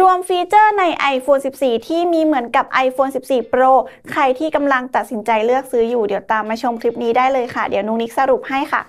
วมฟีเจอร์ใน iPhone 14 ที่มีเหมือนกับ iPhone 14 Pro ใครที่กำลังตัดสินใจเลือกซื้ออยู่เดี๋ยวตามมาชมคลิปนี้ได้เลยค่ะเดี๋ยวนุ๊กนิกสรุปให้ค่ะ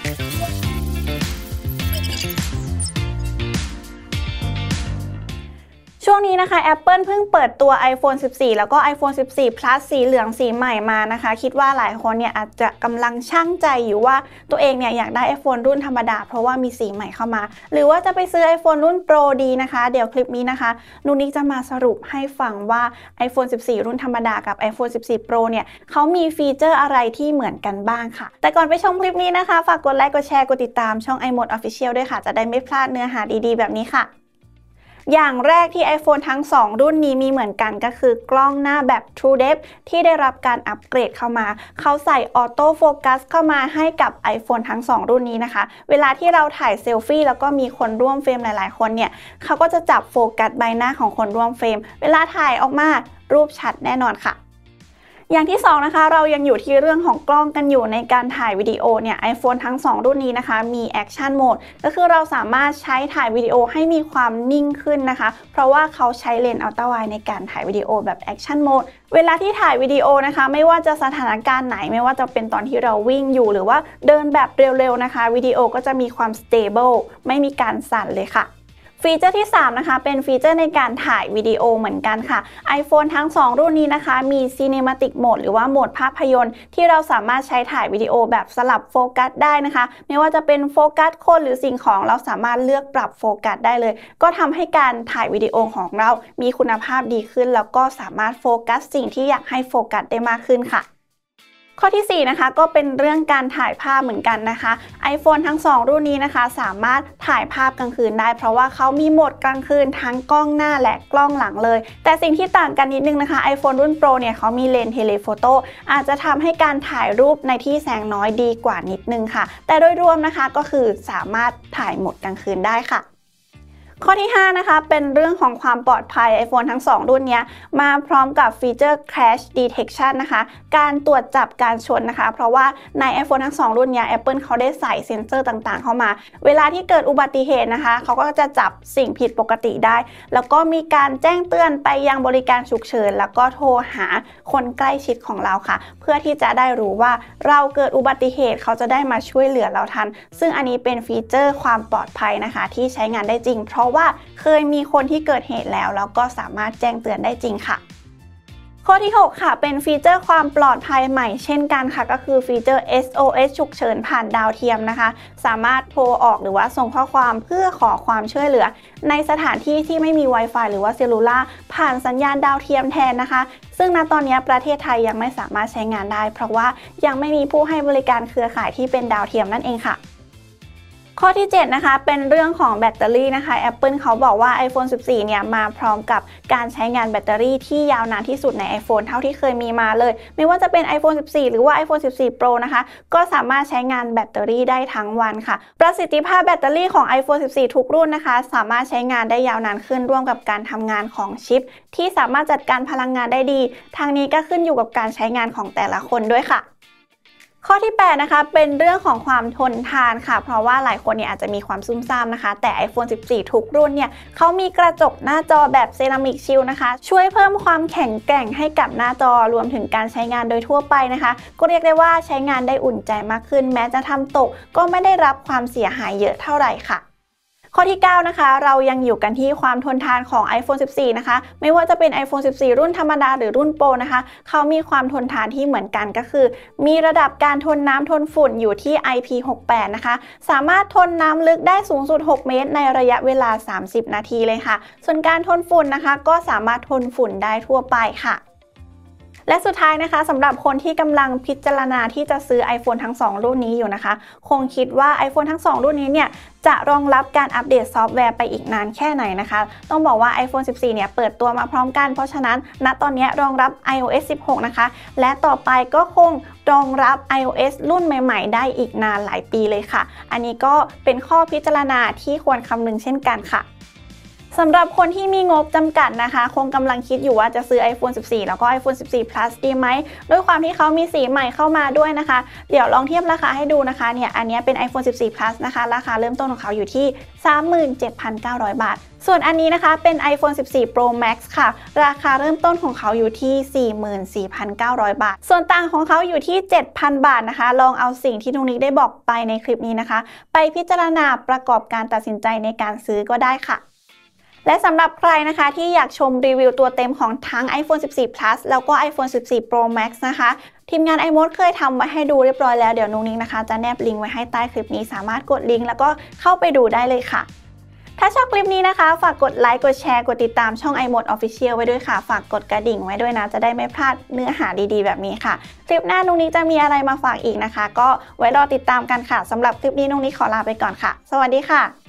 ช่วงนี้นะคะ Apple เพิ่งเปิดตัว iPhone 14 แล้วก็ iPhone 14 Plus สีเหลืองสีใหม่มานะคะคิดว่าหลายคนเนี่ยอาจจะกำลังชั่งใจอยู่ว่าตัวเองเนี่ยอยากได้ iPhone รุ่นธรรมดาเพราะว่ามีสีใหม่เข้ามาหรือว่าจะไปซื้อ iPhone รุ่น Pro ดีนะคะเดี๋ยวคลิปนี้นะคะนุ๊กนิกจะมาสรุปให้ฟังว่า iPhone 14 รุ่นธรรมดากับ iPhone 14 Pro เนี่ยเขามีฟีเจอร์อะไรที่เหมือนกันบ้างค่ะแต่ก่อนไปชมคลิปนี้นะคะฝากกดไลค์กดแชร์กดติดตามช่อง iMode Official ด้วยค่ะจะได้ไม่พลาดเนื้อหาดีๆแบบนี้ค่ะอย่างแรกที่ iPhone ทั้ง2รุ่นนี้มีเหมือนกันก็คือกล้องหน้าแบบ True Depth ที่ได้รับการอัปเกรดเข้ามาเขาใส่ออโต้โฟกัสเข้ามาให้กับ iPhone ทั้ง2รุ่นนี้นะคะเวลาที่เราถ่ายเซลฟี่แล้วก็มีคนร่วมเฟรมหลายๆคนเนี่ยเขาก็จะจับโฟกัสใบหน้าของคนร่วมเฟรมเวลาถ่ายออกมารูปชัดแน่นอนค่ะอย่างที่2นะคะเรายังอยู่ที่เรื่องของกล้องกันอยู่ในการถ่ายวิดีโอเนี่ย iPhone ทั้ง2รุ่นนี้นะคะมี Action Mode ก็คือเราสามารถใช้ถ่ายวิดีโอให้มีความนิ่งขึ้นนะคะเพราะว่าเขาใช้เลนส์อัลตร้าไวด์ในการถ่ายวิดีโอแบบ Action Mode เวลาที่ถ่ายวิดีโอนะคะไม่ว่าจะสถานการณ์ไหนไม่ว่าจะเป็นตอนที่เราวิ่งอยู่หรือว่าเดินแบบเร็วๆนะคะวิดีโอก็จะมีความ Stable ไม่มีการสั่นเลยค่ะฟีเจอร์ที่3นะคะเป็นฟีเจอร์ในการถ่ายวิดีโอเหมือนกันค่ะ iPhone ทั้ง2รุ่นนี้นะคะมี Cinematic Mode หรือว่าโหมดภาพยนตร์ที่เราสามารถใช้ถ่ายวิดีโอแบบสลับโฟกัสได้นะคะไม่ว่าจะเป็นโฟกัสคนหรือสิ่งของเราสามารถเลือกปรับโฟกัสได้เลยก็ทำให้การถ่ายวิดีโอของเรามีคุณภาพดีขึ้นแล้วก็สามารถโฟกัสสิ่งที่อยากให้โฟกัสได้มากขึ้นค่ะข้อที่4นะคะก็เป็นเรื่องการถ่ายภาพเหมือนกันนะคะ iPhone ทั้ง2รุ่นนี้นะคะสามารถถ่ายภาพกลางคืนได้เพราะว่าเขามีโหมดกลางคืนทั้งกล้องหน้าและกล้องหลังเลยแต่สิ่งที่ต่างกันนิดนึงนะคะ iPhone รุ่น Pro เนี่ยเขามีเลนส์เทเลโฟโต้อาจจะทำให้การถ่ายรูปในที่แสงน้อยดีกว่านิดนึงค่ะแต่โดยรวมนะคะก็คือสามารถถ่ายโหมดกลางคืนได้ค่ะข้อที่5นะคะเป็นเรื่องของความปลอดภัย iPhone ทั้ง2รุ่นนี้มาพร้อมกับฟีเจอร์ Crash Detection นะคะการตรวจจับการชนนะคะเพราะว่าใน iPhone ทั้ง2รุ่นนี้ Apple เขาได้ใส่เซ็นเซอร์ต่างๆเข้ามาเวลาที่เกิดอุบัติเหตุนะคะเขาก็จะจับสิ่งผิดปกติได้แล้วก็มีการแจ้งเตือนไปยังบริการฉุกเฉินแล้วก็โทรหาคนใกล้ชิดของเราค่ะเพื่อที่จะได้รู้ว่าเราเกิดอุบัติเหตุเขาจะได้มาช่วยเหลือเราทันซึ่งอันนี้เป็นฟีเจอร์ความปลอดภัยนะคะที่ใช้งานได้จริงเพราะว่าเคยมีคนที่เกิดเหตุแล้วก็สามารถแจ้งเตือนได้จริงค่ะข้อที่6ค่ะเป็นฟีเจอร์ความปลอดภัยใหม่เช่นกันค่ะก็คือฟีเจอร์ SOS ฉุกเฉินผ่านดาวเทียมนะคะสามารถโทรออกหรือว่าส่งข้อความเพื่อขอความช่วยเหลือในสถานที่ที่ไม่มี Wi-Fi หรือว่าเซลลูล่าผ่านสัญญาณดาวเทียมแทนนะคะซึ่งณตอนนี้ประเทศไทยยังไม่สามารถใช้งานได้เพราะว่ายังไม่มีผู้ให้บริการเครือข่ายที่เป็นดาวเทียมนั่นเองค่ะข้อที่7นะคะเป็นเรื่องของแบตเตอรี่นะคะ Apple เขาบอกว่า iPhone 14 เนี่ยมาพร้อมกับการใช้งานแบตเตอรี่ที่ยาวนานที่สุดใน iPhone เท่าที่เคยมีมาเลยไม่ว่าจะเป็น iPhone 14 หรือว่า iPhone 14 Pro นะคะก็สามารถใช้งานแบตเตอรี่ได้ทั้งวันค่ะประสิทธิภาพแบตเตอรี่ของ iPhone 14 ทุกรุ่นนะคะสามารถใช้งานได้ยาวนานขึ้นร่วมกับการทำงานของชิปที่สามารถจัดการพลังงานได้ดีทางนี้ก็ขึ้นอยู่กับการใช้งานของแต่ละคนด้วยค่ะข้อที่8นะคะเป็นเรื่องของความทนทานค่ะเพราะว่าหลายคนเนี่ยอาจจะมีความซุ่มซ่ามนะคะแต่ iPhone 14 ทุกรุ่นเนี่ยเขามีกระจกหน้าจอแบบเซรามิกชิลนะคะช่วยเพิ่มความแข็งแกร่งให้กับหน้าจอรวมถึงการใช้งานโดยทั่วไปนะคะก็เรียกได้ว่าใช้งานได้อุ่นใจมากขึ้นแม้จะทำตกก็ไม่ได้รับความเสียหายเยอะเท่าไหร่ค่ะข้อที่9นะคะเรายังอยู่กันที่ความทนทานของ iPhone 14 นะคะไม่ว่าจะเป็น iPhone 14 รุ่นธรรมดาหรือรุ่นโปรนะคะเขามีความทนทานที่เหมือนกันก็คือมีระดับการทนน้ำทนฝุ่นอยู่ที่ IP68 นะคะสามารถทนน้ำลึกได้สูงสุด6 เมตรในระยะเวลา30 นาทีเลยค่ะส่วนการทนฝุ่นนะคะก็สามารถทนฝุ่นได้ทั่วไปค่ะและสุดท้ายนะคะสำหรับคนที่กำลังพิจารณาที่จะซื้อ iPhone ทั้ง2รุ่นนี้อยู่นะคะคงคิดว่า iPhone ทั้ง2รุ่นนี้เนี่ยจะรองรับการอัปเดตซอฟต์แวร์ไปอีกนานแค่ไหนนะคะต้องบอกว่า iPhone 14 เนี่ยเปิดตัวมาพร้อมกันเพราะฉะนั้นณตอนนี้รองรับ iOS 16 นะคะและต่อไปก็คงรองรับ iOS รุ่นใหม่ๆได้อีกนานหลายปีเลยค่ะอันนี้ก็เป็นข้อพิจารณาที่ควรคำนึงเช่นกันค่ะสำหรับคนที่มีงบจำกัดนะคะคงกำลังคิดอยู่ว่าจะซื้อ iPhone 14 แล้วก็ iPhone 14 Plus ดีไหมด้วยความที่เขามีสีใหม่เข้ามาด้วยนะคะเดี๋ยวลองเทียบราคาให้ดูนะคะเนี่ยอันนี้เป็น iPhone 14 Plus นะคะราคาเริ่มต้นของเขาอยู่ที่ 37,900 บาทส่วนอันนี้นะคะเป็น iPhone 14 Pro Max ค่ะราคาเริ่มต้นของเขาอยู่ที่ 44,900 บาทส่วนต่างของเขาอยู่ที่ 7,000 บาทนะคะลองเอาสิ่งที่นุ้งนิกได้บอกไปในคลิปนี้นะคะไปพิจารณาประกอบการตัดสินใจในการซื้อก็ได้ค่ะและสำหรับใครนะคะที่อยากชมรีวิวตัวเต็มของทั้ง iPhone 14 Plus แล้วก็ iPhone 14 Pro Max นะคะทีมงาน iMode เคยทำไว้ให้ดูเรียบร้อยแล้วเดี๋ยวนุ้งนิ้งนะคะจะแนบลิงก์ไว้ให้ใต้คลิปนี้สามารถกดลิงก์แล้วก็เข้าไปดูได้เลยค่ะถ้าชอบคลิปนี้นะคะฝากกดไลค์กดแชร์กดติดตามช่อง iMode Official ไว้ด้วยค่ะฝากกดกระดิ่งไว้ด้วยนะจะได้ไม่พลาดเนื้อหาดีๆแบบนี้ค่ะคลิปหน้านุ้งนิ้งจะมีอะไรมาฝากอีกนะคะก็ไว้รอติดตามกันค่ะสำหรับคลิปนี้นุ้งนิ้งขอลาไปก่อนค่ะสวัสดีค่ะ